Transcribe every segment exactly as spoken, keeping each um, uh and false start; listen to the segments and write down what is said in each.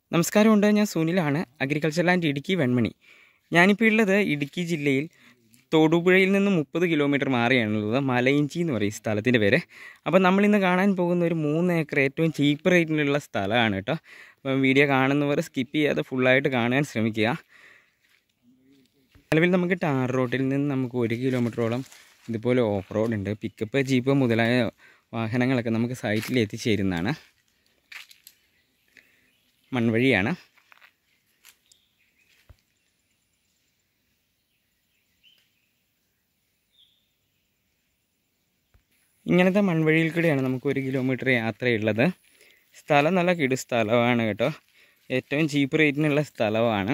നമസ്കാരമുണ്ട്. ഞാൻ സുനിലാണ്, അഗ്രികൾച്ചർ ലാൻഡ് ഇടുക്കി വെൺമണി. ഞാനിപ്പോൾ ഉള്ളത് ഇടുക്കി ജില്ലയിൽ തൊടുപുഴയിൽ നിന്ന് മുപ്പത് കിലോമീറ്റർ മാറിയാണുള്ളത്. മലയിഞ്ചി എന്ന് പറയും സ്ഥലത്തിൻ്റെ പേര്. അപ്പോൾ നമ്മളിന്ന് കാണാൻ പോകുന്ന ഒരു മൂന്ന് ഏക്കർ ഏറ്റവും ചീപ്പ് റേറ്റിലുള്ള സ്ഥലമാണ് കേട്ടോ. അപ്പം വീഡിയോ കാണുന്നവർ സ്കിപ്പ് ചെയ്യാതെ ഫുള്ളായിട്ട് കാണാൻ ശ്രമിക്കുക. നിലവിൽ നമുക്ക് ടാർ റോഡിൽ നിന്ന് നമുക്ക് ഒരു കിലോമീറ്ററോളം ഇതുപോലെ ഓഫ് റോഡ് ഉണ്ട്. പിക്കപ്പ്, ജീപ്പ് മുതലായ വാഹനങ്ങളൊക്കെ നമുക്ക് സൈറ്റിൽ എത്തിച്ചേരുന്നതാണ്. മൺവഴിയാണ്. ഇങ്ങനത്തെ മൺവഴിയിൽ കൂടെയാണ് നമുക്ക് ഒരു കിലോമീറ്റർ യാത്രയുള്ളത്. സ്ഥലം നല്ല കിടു സ്ഥലമാണ് കേട്ടോ. ഏറ്റവും ചീപ്പ് റേറ്റിനുള്ള സ്ഥലമാണ്.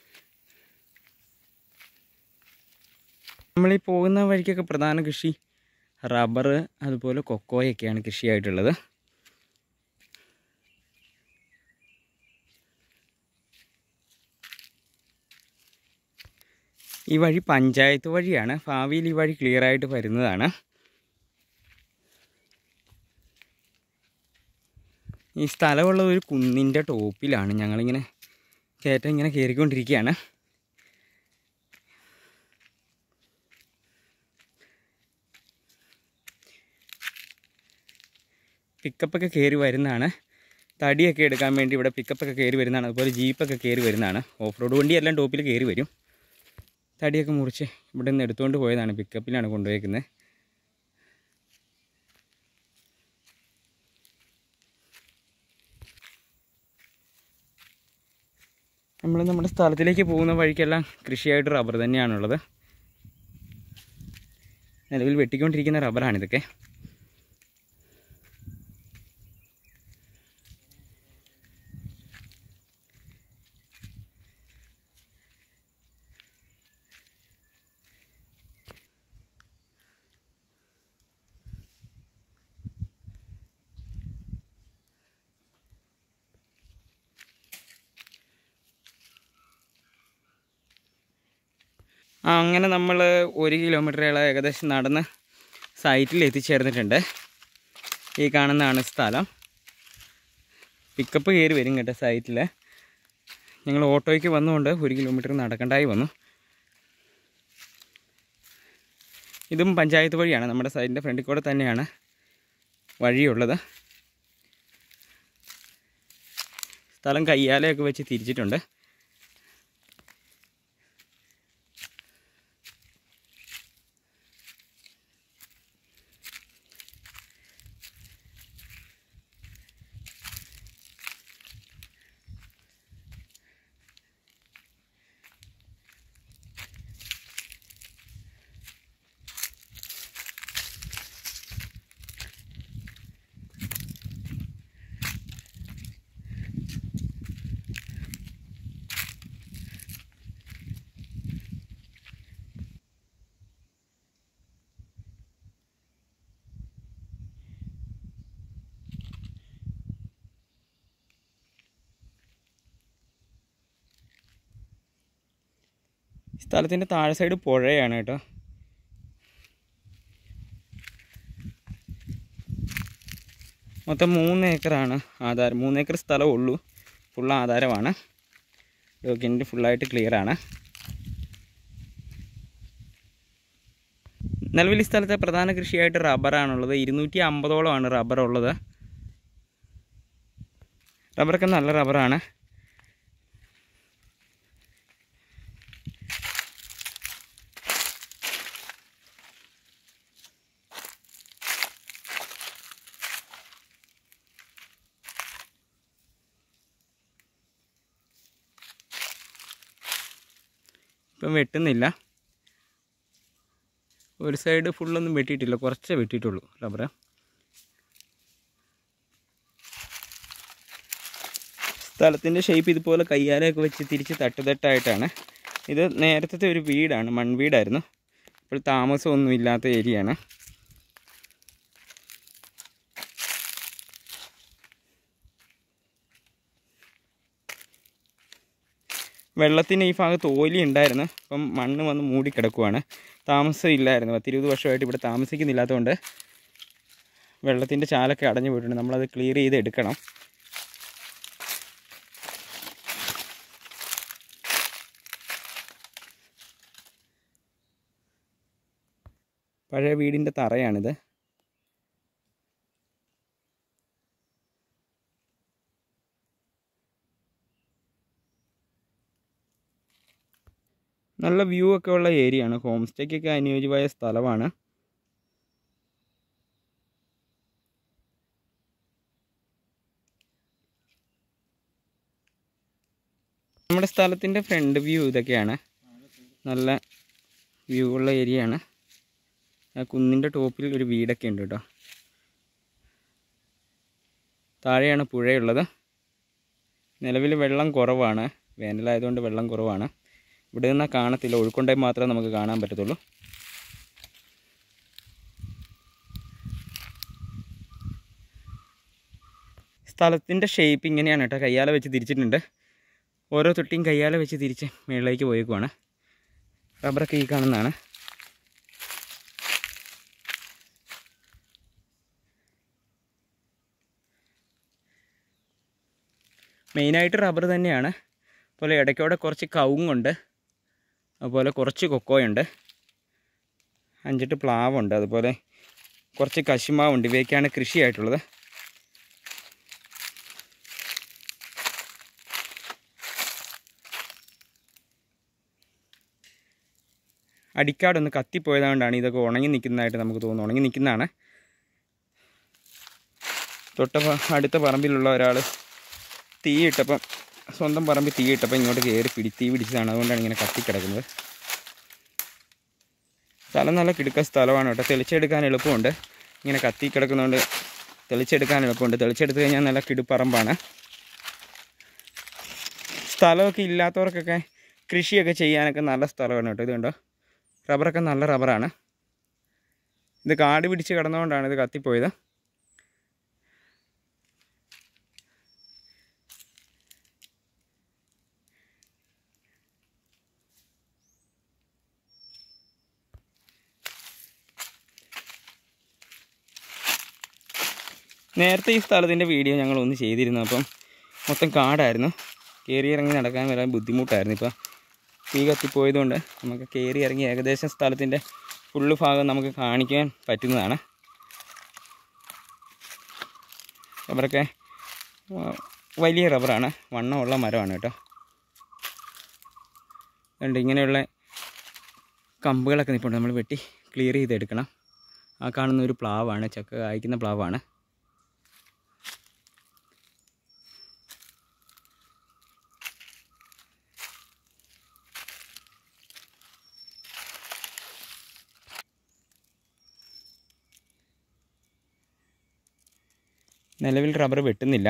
നമ്മളീ പോകുന്ന വഴിക്കൊക്കെ പ്രധാന കൃഷി റബ്ബർ, അതുപോലെ കൊക്കോയൊക്കെയാണ് കൃഷിയായിട്ടുള്ളത്. ഈ വഴി പഞ്ചായത്ത് വഴിയാണ്. ഭാവിയിൽ ഈ വഴി ക്ലിയറായിട്ട് വരുന്നതാണ്. ഈ സ്ഥലമുള്ള ഒരു കുന്നിൻ്റെ ടോപ്പിലാണ്. ഞങ്ങളിങ്ങനെ കയറ്റം ഇങ്ങനെ കയറിക്കൊണ്ടിരിക്കുകയാണ്. പിക്കപ്പൊക്കെ കയറി വരുന്നതാണ്. തടിയൊക്കെ എടുക്കാൻ വേണ്ടി ഇവിടെ പിക്കപ്പൊക്കെ കയറി വരുന്നതാണ്. അതുപോലെ ജീപ്പൊക്കെ കയറി വരുന്നതാണ്. ഓഫ് റോഡ് വണ്ടിയെല്ലാം ടോപ്പിൽ കയറി വരും. തടിയൊക്കെ മുറിച്ച് ഇവിടെ നിന്ന് എടുത്തുകൊണ്ട് പോയതാണ്. പിക്കപ്പിലാണ് കൊണ്ടുപോയിരിക്കുന്നത്. നമ്മൾ നമ്മുടെ സ്ഥലത്തിലേക്ക് പോകുന്ന വഴിക്കെല്ലാം കൃഷിയായിട്ട് റബ്ബർ തന്നെയാണുള്ളത്. നിലവിൽ വെട്ടിക്കൊണ്ടിരിക്കുന്ന റബ്ബറാണിതൊക്കെ. ആ അങ്ങനെ നമ്മൾ ഒരു കിലോമീറ്ററോളം ഏകദേശം നടന്ന് സൈറ്റിൽ എത്തിച്ചേർന്നിട്ടുണ്ട്. ഈ കാണുന്നതാണ് സ്ഥലം. പിക്കപ്പ് കയറി വരും കേട്ടോ സൈറ്റിൽ. ഞങ്ങൾ ഓട്ടോയ്ക്ക് വന്നുകൊണ്ട് ഒരു കിലോമീറ്റർ നടക്കേണ്ടായി വന്നു. ഇതും പഞ്ചായത്ത് വഴിയാണ്. നമ്മുടെ സൈറ്റിൻ്റെ ഫ്രണ്ടിൽ കൂടെ തന്നെയാണ് വഴിയുള്ളത്. സ്ഥലം കയ്യാലയൊക്കെ വെച്ച് തിരിച്ചിട്ടുണ്ട്. സ്ഥലത്തിൻ്റെ താഴെ സൈഡ് പുഴയാണ് കേട്ടോ. മൊത്തം മൂന്ന് ഏക്കറാണ് ആധാരം. മൂന്ന് ഏക്കർ സ്ഥലമേ ഉള്ളൂ. ഫുൾ ആധാരമാണ്. ഡോക്യുമെൻ്റ് ഫുള്ളായിട്ട് ക്ലിയറാണ്. നിലവിൽ ഈ സ്ഥലത്തെ പ്രധാന കൃഷിയായിട്ട് റബ്ബറാണുള്ളത്. ഇരുന്നൂറ്റി അമ്പതോളമാണ് റബ്ബറുള്ളത്. റബ്ബറൊക്കെ നല്ല റബ്ബറാണ്. ഇപ്പം വെട്ടുന്നില്ല. ഒരു സൈഡ് ഫുള്ളൊന്നും വെട്ടിയിട്ടില്ല, കുറച്ചേ വെട്ടിയിട്ടുള്ളൂ റബ്ബർ. സ്ഥലത്തിൻ്റെ ഷേപ്പ് ഇതുപോലെ കയ്യാലയൊക്കെ വെച്ച് തിരിച്ച് തട്ടുതട്ടായിട്ടാണ്. ഇത് നേരത്തെ ഒരു വീടാണ്, മൺവീടായിരുന്നു. ഇപ്പോൾ താമസമൊന്നും ഇല്ലാത്ത ഏരിയയാണ്. വെള്ളത്തിന് ഈ ഭാഗത്ത് ഓലി ഉണ്ടായിരുന്നു. അപ്പം മണ്ണ് വന്ന് മൂടിക്കിടക്കുവാണ്. താമസം ഇല്ലായിരുന്നു. പത്തിരുപത് വർഷമായിട്ട് ഇവിടെ താമസിക്കുന്നില്ലാത്തതുകൊണ്ട് വെള്ളത്തിൻ്റെ ചാലൊക്കെ അടഞ്ഞു പോയിട്ടുണ്ട്. നമ്മളത് ക്ലിയർ ചെയ്ത് എടുക്കണം. പഴയ വീടിൻ്റെ തറയാണിത്. നല്ല വ്യൂ ഒക്കെ ഉള്ള ഏരിയയാണ്. ഹോം സ്റ്റേക്കൊക്കെ അനുയോജ്യമായ സ്ഥലമാണ്. നമ്മുടെ സ്ഥലത്തിൻ്റെ ഫ്രണ്ട് വ്യൂ ഇതൊക്കെയാണ്. നല്ല വ്യൂ ഉള്ള ഏരിയയാണ്. ആ കുന്നിൻ്റെ ടോപ്പിൽ ഒരു വീടൊക്കെ ഉണ്ട് കേട്ടോ. താഴെയാണ് പുഴയുള്ളത്. നിലവിൽ വെള്ളം കുറവാണ്. വേനലായതുകൊണ്ട് വെള്ളം കുറവാണ്. ഇവിടെ നിന്നാൽ കാണത്തില്ല, ഒഴുക്കുണ്ടെങ്കിൽ മാത്രമേ നമുക്ക് കാണാൻ പറ്റത്തുള്ളൂ. സ്ഥലത്തിൻ്റെ ഷേപ്പ് ഇങ്ങനെയാണ് കേട്ടോ. കയ്യാല വെച്ച് തിരിച്ചിട്ടുണ്ട്. ഓരോ തൊട്ടിയും കയ്യാല വെച്ച് തിരിച്ച് മുകളിലേക്ക് പോയേക്കുവാണ്. റബ്ബറൊക്കെ ഈ കാണുന്നതാണ്. മെയിനായിട്ട് റബ്ബർ തന്നെയാണ്. അതുപോലെ ഇടയ്ക്കോടെ കുറച്ച് കവുങ്ങുണ്ട്, അതുപോലെ കുറച്ച് കൊക്കോയുണ്ട്, അഞ്ചെട്ട് പ്ലാവുണ്ട്, അതുപോലെ കുറച്ച് കശുമാവുണ്ട്. ഇവയൊക്കെയാണ് കൃഷിയായിട്ടുള്ളത്. അടിക്കാടൊന്ന് കത്തിപ്പോയതുകൊണ്ടാണ് ഇതൊക്കെ ഉണങ്ങി നിൽക്കുന്നതായിട്ട് നമുക്ക് തോന്നുന്നു. ഉണങ്ങി നിൽക്കുന്നതാണ്. തൊട്ട അടുത്ത പറമ്പിലുള്ള ഒരാൾ തീയിട്ടപ്പം, സ്വന്തം പറമ്പിൽ തീയിട്ടപ്പം ഇങ്ങോട്ട് കയറി പിടി തീ പിടിച്ചതാണ്. അതുകൊണ്ടാണ് ഇങ്ങനെ കത്തിക്കിടക്കുന്നത്. സ്ഥലം നല്ല കിടുക്ക സ്ഥലമാണ് കേട്ടോ. തെളിച്ചെടുക്കാൻ എളുപ്പമുണ്ട്. ഇങ്ങനെ കത്തി കിടക്കുന്നതുകൊണ്ട് തെളിച്ചെടുക്കാൻ എളുപ്പമുണ്ട്. തെളിച്ചെടുത്ത് കഴിഞ്ഞാൽ നല്ല കിടുപ്പറമ്പാണ്. സ്ഥലമൊക്കെ ഇല്ലാത്തവർക്കൊക്കെ കൃഷിയൊക്കെ ചെയ്യാനൊക്കെ നല്ല സ്ഥലമാണ് കേട്ടോ. ഇത് കണ്ടോ, റബ്ബറൊക്കെ നല്ല റബ്ബറാണ്. ഇത് കാട് പിടിച്ച് കിടന്നുകൊണ്ടാണ് ഇത് കത്തിപ്പോയത്. നേരത്തെ ഈ സ്ഥലത്തിൻ്റെ വീഡിയോ ഞങ്ങളൊന്ന് ചെയ്തിരുന്നു. അപ്പം മൊത്തം കാടായിരുന്നു. കയറി ഇറങ്ങി നടക്കാൻ വരാൻ ബുദ്ധിമുട്ടായിരുന്നു. ഇപ്പം തീ കത്തിപ്പോയതുകൊണ്ട് നമുക്ക് കയറി ഇറങ്ങി ഏകദേശം സ്ഥലത്തിൻ്റെ ഫുള്ള് ഭാഗം നമുക്ക് കാണിക്കാൻ പറ്റുന്നതാണ്. റബ്ബറൊക്കെ വലിയ റബ്ബറാണ്, വണ്ണമുള്ള മരമാണ് കേട്ടോ. അതുകൊണ്ട് ഇങ്ങനെയുള്ള കമ്പുകളൊക്കെ നിൽപ്പുണ്ട്. നമ്മൾ വെട്ടി ക്ലിയർ ചെയ്തെടുക്കണം. ആ കാണുന്ന ഒരു പ്ലാവാണ്, ചക്ക കായ്ക്കുന്ന പ്ലാവാണ്. നിലവിൽ റബ്ബർ വെട്ടുന്നില്ല.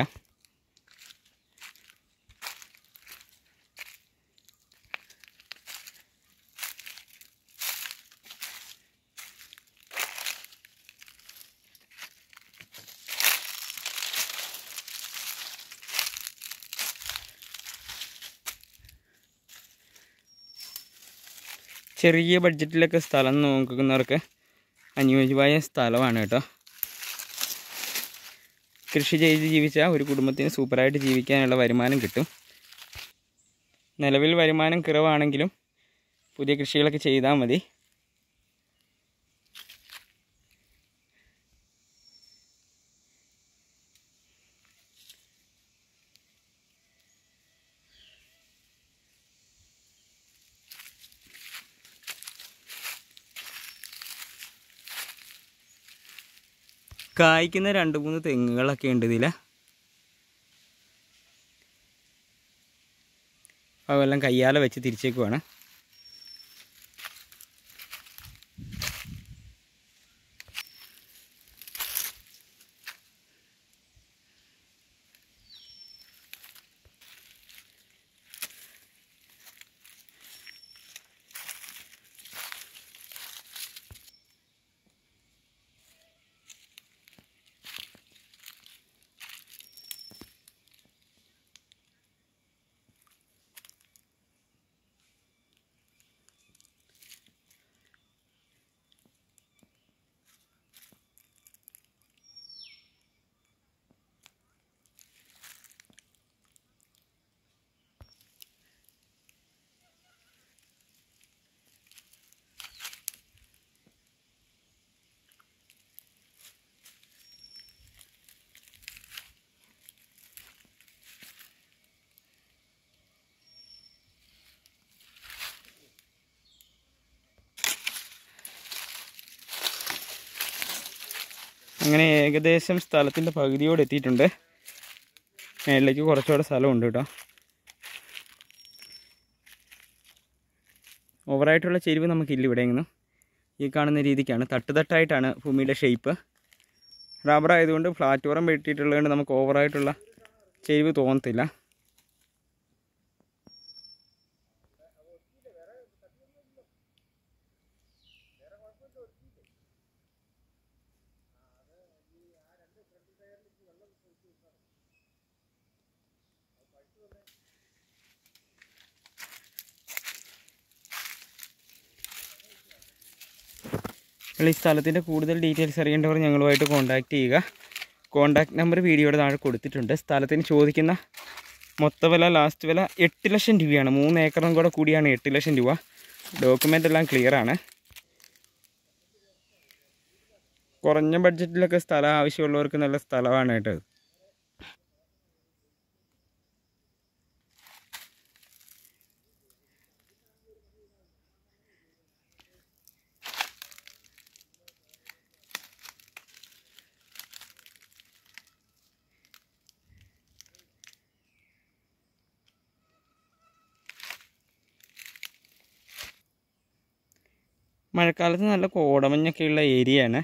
ചെറിയ ബഡ്ജറ്റിലൊക്കെ സ്ഥലം നോക്കുന്നവർക്ക് അനുയോജ്യമായ സ്ഥലമാണ് കേട്ടോ. കൃഷി ചെയ്ത് ജീവിച്ചാൽ ഒരു കുടുംബത്തിന് സൂപ്പറായിട്ട് ജീവിക്കാനുള്ള വരുമാനം കിട്ടും. നിലവിൽ വരുമാനം കുറവാണെങ്കിലും പുതിയ കൃഷികളൊക്കെ ചെയ്താൽ മതി. കായ്ക്കുന്ന രണ്ട് മൂന്ന് തെങ്ങുകളൊക്കെ ഉണ്ട് ഇതിൽ. അതെല്ലാം കയ്യാല വെച്ച് തിരിച്ചേക്കുവാണ്. അങ്ങനെ ഏകദേശം സ്ഥലത്തിൻ്റെ പകുതിയോട് എത്തിയിട്ടുണ്ട്. മേളിലേക്ക് കുറച്ചുകൂടെ സ്ഥലമുണ്ട് കേട്ടോ. ഓവറായിട്ടുള്ള ചെരിവ് നമുക്കില്ല ഇവിടെ എങ്ങും. ഈ കാണുന്ന രീതിക്കാണ് തട്ടുതട്ടായിട്ടാണ് ഭൂമിയുടെ ഷേപ്പ്. റബ്ബർ ആയതുകൊണ്ട് പ്ലാറ്റ്ഫോം വെട്ടിയിട്ടുള്ളതുകൊണ്ട് നമുക്ക് ഓവറായിട്ടുള്ള ചെരിവ് തോന്നത്തില്ല. ഈ സ്ഥലത്തിൻ്റെ കൂടുതൽ ഡീറ്റെയിൽസ് അറിയേണ്ടവർ ഞങ്ങളുമായിട്ട് കോൺടാക്റ്റ് ചെയ്യുക. കോൺടാക്റ്റ് നമ്പർ വീഡിയോയുടെ താഴെ കൊടുത്തിട്ടുണ്ട്. സ്ഥലത്തിന് ചോദിക്കുന്ന മൊത്ത വില ലാസ്റ്റ് വില എട്ട് ലക്ഷം രൂപയാണ്. മൂന്ന് ഏക്കറും കൂടെ കൂടിയാണ് എട്ട് ലക്ഷം രൂപ. ഡോക്യുമെൻ്റ് എല്ലാം ക്ലിയറാണ്. കുറഞ്ഞ ബഡ്ജറ്റിലൊക്കെ സ്ഥലം ആവശ്യമുള്ളവർക്ക് നല്ല സ്ഥലമാണ് കേട്ടോ. മഴക്കാലത്ത് നല്ല കോടമഞ്ഞൊക്കെയുള്ള ഏരിയയാണ്.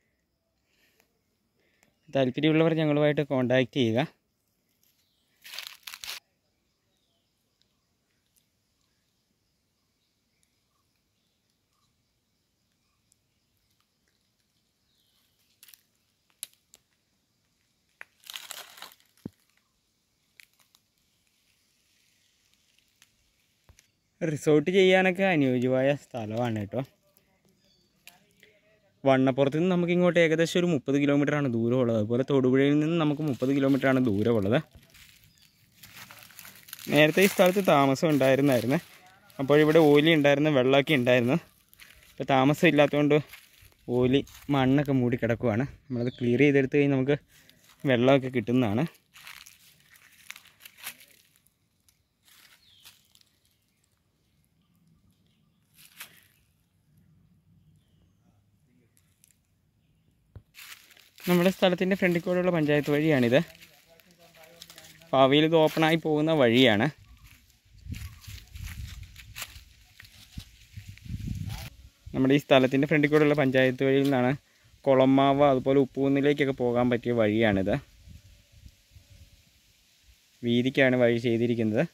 താല്പര്യമുള്ളവർ ഞങ്ങളുമായിട്ട് കോൺടാക്റ്റ് ചെയ്യുക. റിസോർട്ട് ചെയ്യാനൊക്കെ അനുയോജ്യമായ സ്ഥലമാണ് കേട്ടോ. വണ്ണപ്പുറത്ത് നിന്ന് നമുക്ക് ഇങ്ങോട്ട് ഏകദേശം ഒരു മുപ്പത് കിലോമീറ്ററാണ് ദൂരമുള്ളത്. അതുപോലെ തൊടുപുഴയിൽ നിന്ന് നമുക്ക് മുപ്പത് കിലോമീറ്ററാണ് ദൂരമുള്ളത്. നേരത്തെ ഈ സ്ഥലത്ത് താമസം ഉണ്ടായിരുന്നായിരുന്നു. അപ്പോൾ ഇവിടെ ഓലി ഉണ്ടായിരുന്നു, വെള്ളമൊക്കെ ഉണ്ടായിരുന്നു. ഇപ്പോൾ താമസം ഇല്ലാത്തതുകൊണ്ട് ഓലി മണ്ണൊക്കെ മൂടി കിടക്കുവാണ്. നമ്മളത് ക്ലിയർ ചെയ്തെടുത്ത് കഴിഞ്ഞാൽ നമുക്ക് വെള്ളമൊക്കെ കിട്ടുന്നതാണ്. നമ്മുടെ സ്ഥലത്തിൻ്റെ ഫ്രണ്ടിൽ കൂടെയുള്ള പഞ്ചായത്ത് വഴിയാണിത്. ഭാവിയിൽ ഇത് ഓപ്പണായി പോകുന്ന വഴിയാണ്. നമ്മുടെ ഈ സ്ഥലത്തിൻ്റെ ഫ്രണ്ടിൽ കൂടെയുള്ള പഞ്ചായത്ത് വഴിയിൽ നിന്നാണ് കുളമാവ് അതുപോലെ ഉപ്പുകുന്നിലേക്കൊക്കെ പോകാൻ പറ്റിയ വഴിയാണിത്. വീതിക്കാണ് വഴി ചെയ്തിരിക്കുന്നത്.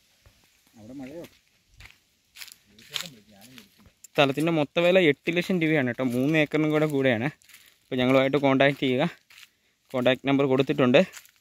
സ്ഥലത്തിൻ്റെ മൊത്ത വില എട്ട് ലക്ഷം രൂപയാണ് കേട്ടോ. മൂന്ന് ഏക്കറിനും കൂടെ കൂടെയാണ്. അപ്പോൾ ഞങ്ങളുമായിട്ട് കോൺടാക്റ്റ് ചെയ്യുക. കോൺടാക്റ്റ് നമ്പർ കൊടുത്തിട്ടുണ്ട്.